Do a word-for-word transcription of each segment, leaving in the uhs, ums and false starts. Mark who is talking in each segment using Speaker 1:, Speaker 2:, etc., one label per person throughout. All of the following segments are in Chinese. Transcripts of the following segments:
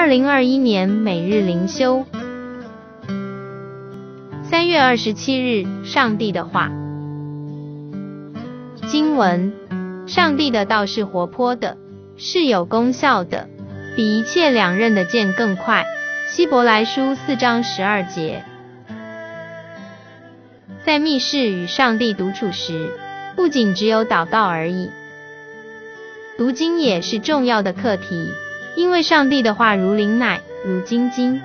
Speaker 1: 二零二一年每日灵修，三月二十七日，上帝的话。经文：上帝的道是活泼的，是有功效的，比一切两刃的剑更快。希伯来书四章十二节。在密室与上帝独处时，不仅只有祷告而已，读经也是重要的课题，因为上帝的话如灵奶，如精金。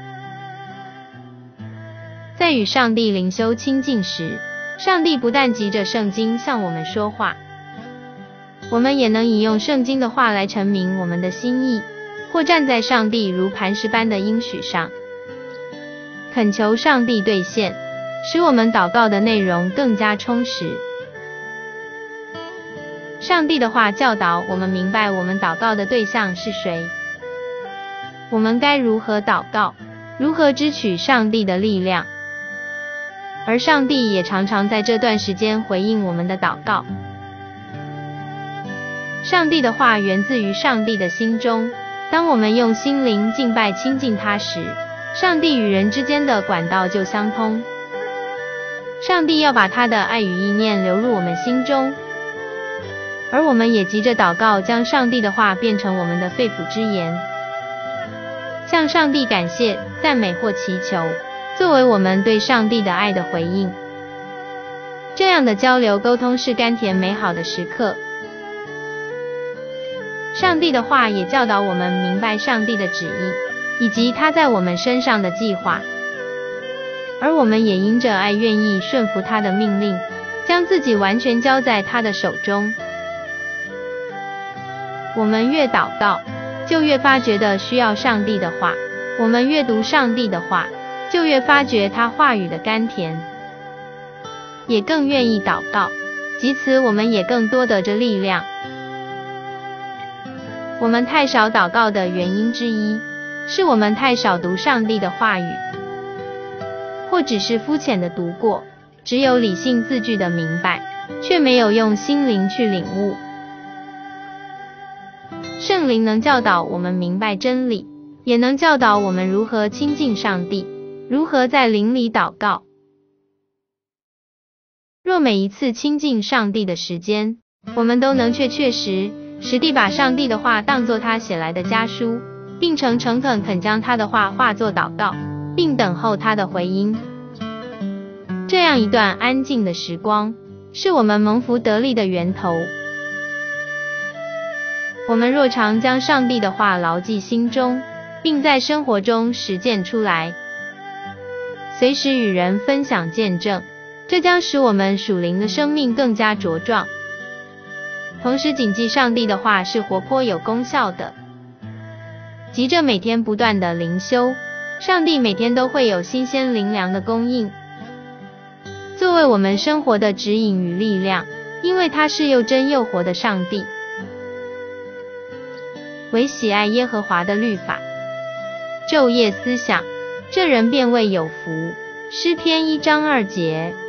Speaker 1: 在与上帝灵修亲近时，上帝不但藉着圣经向我们说话，我们也能引用圣经的话来陈明我们的心意，或站在上帝如磐石般的应许上，恳求上帝兑现，使我们祷告的内容更加充实。上帝的话教导我们明白我们祷告的对象是谁，我们该如何祷告，如何支取上帝的力量。而上帝也常常在这段时间回应我们的祷告。上帝的话源自于上帝的心中，当我们用心灵敬拜亲近他时，上帝与人之间的管道就相通。上帝要把他的爱与意念流入我们心中，而我们也急着祷告，将上帝的话变成我们的肺腑之言，向上帝感谢、赞美或祈求，作为我们对上帝的爱的回应。这样的交流沟通是甘甜美好的时刻。上帝的话也教导我们明白上帝的旨意，以及他在我们身上的计划，而我们也因着爱愿意顺服他的命令，将自己完全交在他的手中。我们越祷告，就越发觉得需要上帝的话，我们越读上帝的话，就越发觉他话语的甘甜，也更愿意祷告，藉此我们也更多得着力量。我们太少祷告的原因之一，是我们太少读上帝的话语，或只是肤浅的读过，只有理性字句的明白，却没有用心灵去领悟。圣灵能教导我们明白真理，也能教导我们如何亲近上帝，如何在灵里祷告。若每一次亲近上帝的时间，我们都能确确实实地把上帝的话当作他写来的家书，并诚诚恳恳将他的话化作祷告，并等候他的回音，这样一段安静的时光，是我们蒙福得力的源头。我们若常将上帝的话牢记心中，并在生活中实践出来，随时与人分享见证，这将使我们属灵的生命更加茁壮。同时谨记上帝的话是活泼有功效的，急着每天不断的灵修，上帝每天都会有新鲜灵粮的供应，作为我们生活的指引与力量，因为他是又真又活的上帝。唯喜爱耶和华的律法，昼夜思想，这人便为有福。诗篇一章二节。